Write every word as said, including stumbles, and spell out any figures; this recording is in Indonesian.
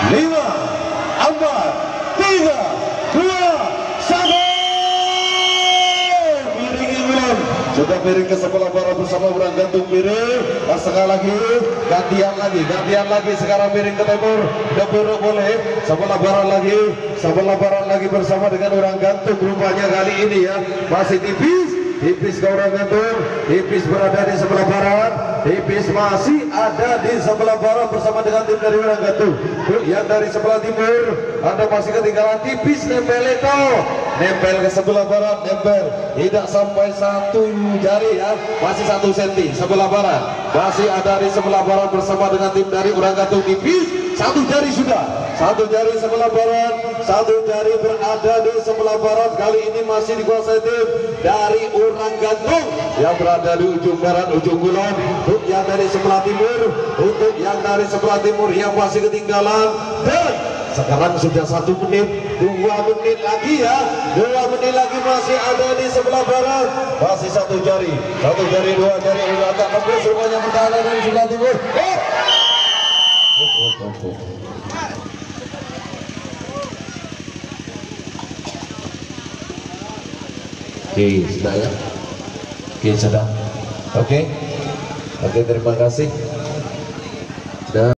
lima, empat, tiga, dua, satu. Miringin belum? Sudah miring ke sebelah barat bersama orang gantung miring. Sekali lagi, gantian lagi, gantian lagi. Sekarang miring ke timur. Dapur boleh. Sebelah barat lagi, sebelah barat lagi bersama dengan orang gantung. Rupanya kali ini ya masih tipis. Tipis ke orang gantung, tipis berada di sebelah barat, tipis masih ada di sebelah barat bersama dengan tim dari orang gantung. Yang dari sebelah timur, Anda masih ketinggalan tipis, nempel itu, nempel ke sebelah barat, nempel tidak sampai satu jari ya, masih satu senti sebelah barat, masih ada di sebelah barat bersama dengan tim dari orang gantung. Tipis satu jari sudah, satu jari sebelah barat, satu jari berada di sebelah barat. Kali ini masih dikuasai tim dari orang gantung yang berada di ujung barat, ujung kulon. Untuk yang dari sebelah timur, untuk yang dari sebelah timur yang masih ketinggalan. Dan sekarang sudah satu menit, dua menit lagi ya, dua menit lagi masih ada di sebelah barat, masih satu jari, satu jari, dua jari, sudah agak tembus semuanya berada dari sebelah timur. Oh! Oh, oh, oh, oh. Oke, sudah ya. Oke, sudah. Oke. Oke, terima kasih.